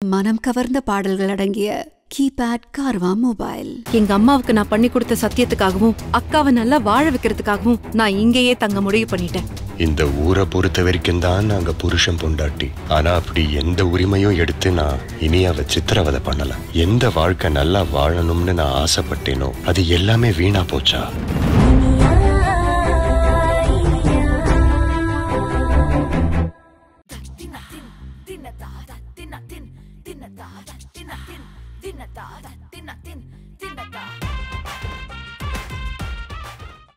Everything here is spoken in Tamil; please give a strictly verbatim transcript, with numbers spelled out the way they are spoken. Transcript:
மனம் கவர்ந்த பாடல்கள் அடங்கிய கீபேட் கார்வா மொபைல். எங்க அம்மாவுக்கு நான் பண்ணி கொடுத்த சத்தியத்துக்காகவும் அக்காவை நல்லா வாழ வைக்கிறதுக்காகவும் நான் இங்கேயே தங்க முடிவு பண்ணிட்டேன். இந்த ஊரை பொறுத்த வரைக்கும் தான் நாங்க புருஷன் பொண்டாட்டி. ஆனா அப்படி எந்த உரிமையும் எடுத்து நான் இனியாவை சித்திரவதை பண்ணல. எந்த வாழ்க்கை நல்லா வாழணும்னு நான் ஆசைப்பட்டேனோ அது எல்லாமே வீணா போச்சா? Dinna da, dinna din, dinna da, dinna din, dinna da, dinna din, dinna da.